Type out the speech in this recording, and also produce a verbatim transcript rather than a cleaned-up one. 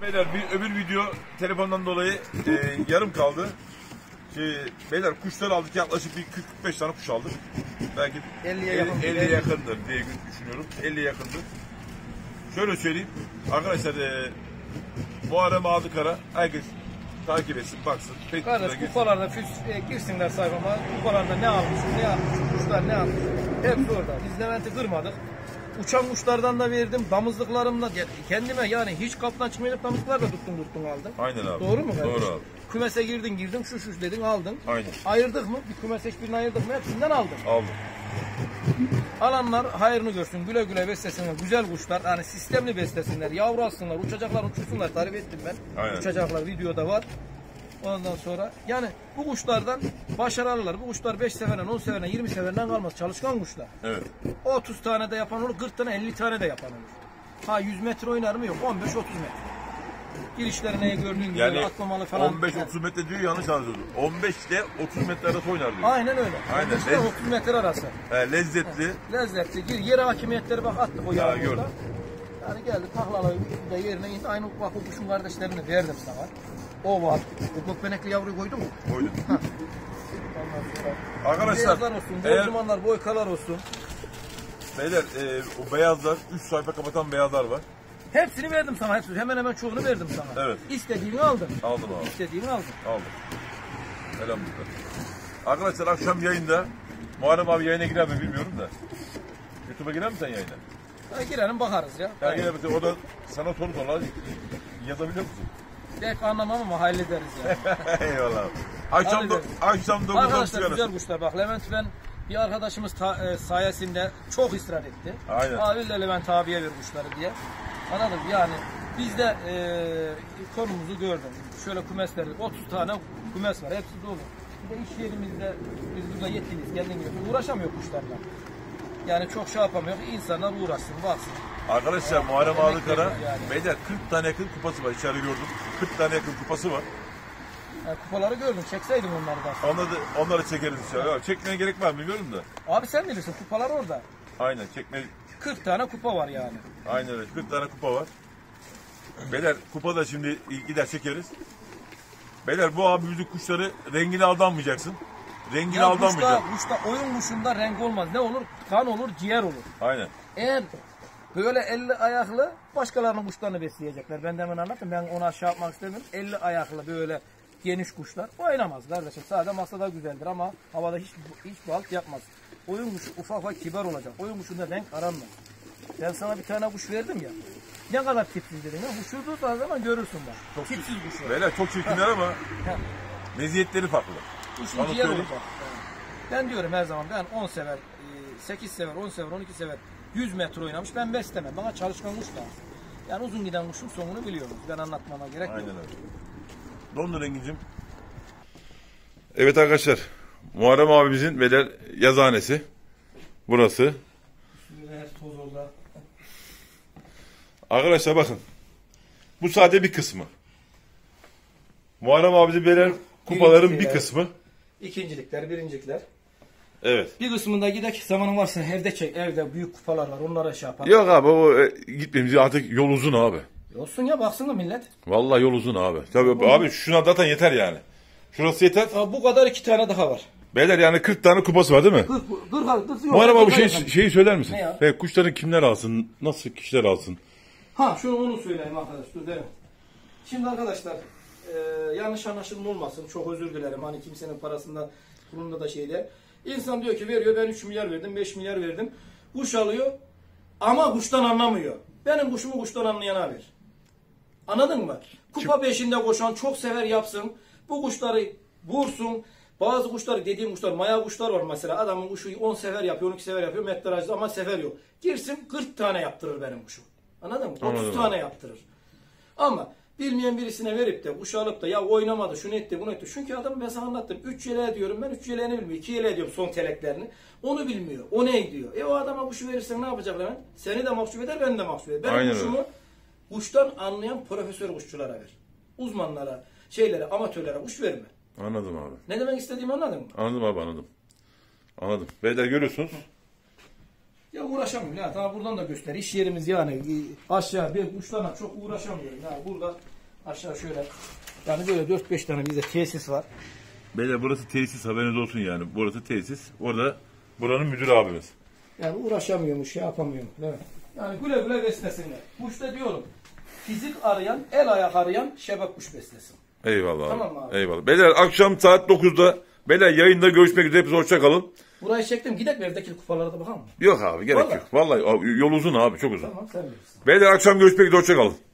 Beyler bir öbür video telefondan dolayı e, yarım kaldı. Şey, beyler kuşlar aldık, yaklaşık bir kırk kırk beş tane kuş aldık. Belki elliye yakın, elli yakındır diye düşünüyorum. elli yakındır. Şöyle söyleyeyim arkadaşlar, e, Muharrem Adıkara herkes takip etsin, baksın. Kardeş kupalarda e, girsinler sayfama. Kupalarda ne almış, ne yapmış, kuşlar ne yapmış. Hepsi orada. Biz Levent'i kırmadık. Uçan kuşlardan da verdim, damızlıklarımla kendime yani hiç kaptan çıkmayacak damızlıklar da tuttun tuttun aldım. Aynen abi. Doğru mu kardeş? Doğru abi. Kümese girdin girdin şu şu dedin aldın. Aynen. Ayırdık mı? Bir kümese hiçbirini ayırdık mı? Hepsinden aldım. Aldım. Alanlar hayrını görsün, güle güle beslesinler, güzel kuşlar, yani sistemli beslesinler, yavru alsınlar, uçacaklar, uçursunlar, tarif ettim ben. Aynen. Uçacaklar videoda var. Ondan sonra yani bu kuşlardan başarılılar. Bu kuşlar beş seferden, on seferden, yirmi seferden kalmaz. Çalışkan kuşlar. Evet. otuz tane de yapan olur, kırk tane, elli tane de yapan olur. Ha yüz metre oynar mı? Yok. on beş otuz metre. Girişlerine gördüğün gibi yani atlamalı falan. on beş otuz metre diyor, yanlış anlıyorsun. on beş ile otuz metre arası oynar diyor. Aynen öyle. Aynen. İşte otuz metre arası. He, lezzetli. He, lezzetli. Gir, yere hakimiyetleri bak attık o Ya yavruda. Yani geldi taklaları da yerine indi. Aynı bak o kuşun kardeşlerini verdim sana. O var. O gökbenekli yavruyu koydu mu? Koydum. Arkadaşlar, beyazlar olsun, eğer, bozdumanlar, boykalar olsun. Beyler e, o beyazlar, üç sayfa kapatan beyazlar var. Hepsini verdim sana. Hepsini. Hemen hemen çoğunu verdim sana. Evet. İstediğini aldın. Aldım abi. İstediğini aldın. Aldım. Elhamdülillah. Arkadaşlar akşam yayında, Muharrem abi yayına girer mi bilmiyorum da. YouTube'a girer mi sen yayına? Ha, girelim bakarız ya. Ya girer misin? O da sana soru sorar. Yazabiliyor musun? Belki anlamam ama hallederiz ya. Eyvallah. Akşam da, akşam da arkadaşlar güzel kuşlar. Bak Levent ben bir arkadaşımız ta, e, sayesinde çok ısrar etti. Aynen. Abi de Levent abiye ver kuşları diye. Anladın mı? Yani biz de e, konumuzu gördüm. Şöyle kümesleri, otuz tane kümes var. Hepsi dolu. Bir de iş yerimizde biz burada yetkiliyiz. Geldiğin gibi uğraşamıyor kuşlarla. Yani çok şey yapamıyor. İnsanlar uğraşsın, baksın. Arkadaşlar Muharrem Adıkara, yani. beyler kırk tane yakın kupası var. İçeride gördüm. kırk tane yakın kupası var. Yani kupaları gördüm. Çekseydim onları da. Onları, onları çekeriz inşallah. Evet. Çekmeye gerek var mı bilmiyorum da. Abi sen bilirsin. Kupalar orada. Aynen. Çekme. kırk tane kupa var yani. Aynen öyle. kırk tane kupa var. Beyler kupa da şimdi gider çekeriz. Beyler bu abimizin kuşları rengine aldanmayacaksın. Rengine ya aldanmayacaksın. Kuşta, kuşta oyun kuşunda renk olmaz. Ne olur? Kan olur, ciğer olur. Aynen. Eğer böyle elli ayaklı başkalarının kuşlarını besleyecekler. Ben de hemen anlattım. Ben onu aşağı yapmak istemiyorum. elli ayaklı böyle geniş kuşlar oynamaz kardeşim. Sadece masada güzeldir ama havada hiç hiç balt yapmaz. Oyun kuşu ufak ufak kibar olacak. Oyun kuşunda renk aranmaz. Ben sana bir tane kuş verdim ya. Ne kadar tipsiz dedim ya. Uçurduğu zaman görürsün bak. Çok tipsiz kuş. Beyler çok çirkinler ama meziyetleri farklı. Kuşun ciğer olur bak. Ben diyorum her zaman ben on sever, sekiz sever, on sever, on iki sever, yüz metre oynamış. Ben beslemem. Bana çalışkan kuş lazım. Yani uzun giden kuşun sonunu biliyoruz. Ben anlatmama gerek yok. Aynen öyle. Dondur Engin'cim. Evet arkadaşlar. Muharrem abimizin beyler yazıhanesi. Burası. Toz orada. Arkadaşlar bakın. Bu sadece bir kısmı. Muharrem abimizin beyler kupaların bir kısmı. İkincilikler, birincilikler. Evet. Bir kısmında gidek zamanın varsa evde çek. Evde büyük kupalar var. Onlara şey yapalım. Yok abi o e, gitmemiz artık yol uzun abi. Olsun ya baksana millet. Vallahi yol uzun abi. Tabii uzun. Abi şuna zaten yeter yani. Şurası yeter. Aa, bu kadar iki tane daha var. Beyler yani kırk tane kupası var değil mi? kırk, kırk, kırk, Muharrem abi şey, şeyi söyler misin? Ne ya? Hey, kuşları kimler alsın? Nasıl kişiler alsın? Ha şunu onu söyleyeyim arkadaş. Dur derim. Şimdi arkadaşlar e, yanlış anlaşılma olmasın. Çok özür dilerim. Hani kimsenin parasında bunun da şeyde. İnsan diyor ki veriyor ben üç milyar verdim, beş milyar verdim. Kuş alıyor ama kuştan anlamıyor. Benim kuşumu kuştan anlayana ver. Anladın mı? Kupa peşinde koşan çok sever yapsın. Bu kuşları vursun. Bazı kuşlar dediğim kuşlar maya kuşlar var mesela. Adamın kuşu on sefer yapıyor, on iki sefer yapıyor. Metrajda ama sefer yok. Girsin kırk tane yaptırır benim kuşum. Anladın mı? Anladım. otuz tane yaptırır. Ama bilmeyen birisine verip de kuş alıp da ya oynamadı, şunu etti, bunu etti. Çünkü adam ben sana anlattım. üç yeleğe diyorum ben, üç yeleğini bilmiyor. iki yeleğe diyorum son teleklerini. Onu bilmiyor. O ne diyor? E o adama kuşu verirsen ne yapacak hemen? Seni de mahcup eder, beni de mahcup eder. Ben Aynen kuşumu öyle. kuştan anlayan profesör kuşçulara ver. Uzmanlara, şeylere, amatörlere kuş verme. Anladım abi. Ne demek istediğimi anladın mı? Anladım abi anladım. Anladım. Beyler görüyorsunuz. Ya uğraşamıyorum ya. Daha buradan da göster. İş yerimiz yani e, aşağı bir kuşlarla çok uğraşamıyorum. Yani burada aşağı şöyle yani böyle dört beş tane bizde tesis var. Beyler burası tesis, haberiniz olsun yani. Burası tesis. Orada buranın müdürü abimiz. Yani uğraşamıyormuş, şey yapamıyorum. Değil mi? Yani güle güle beslesinler. Kuşta diyorum fizik arayan, el ayak arayan şebek kuş beslesin. Eyvallah abi. Tamam abi. Eyvallah. Beyler akşam saat dokuzda beyler yayında görüşmek üzere. Hepiniz hoşça kalın. Burayı çektim. Gidelim mi evdeki kupalara da bakalım mı? Yok abi gerek Vallahi. yok. Vallahi abi, yol uzun abi, çok uzun. Tamam sen bilirsin. Beyler akşam görüşmek üzere, hoşça kalın.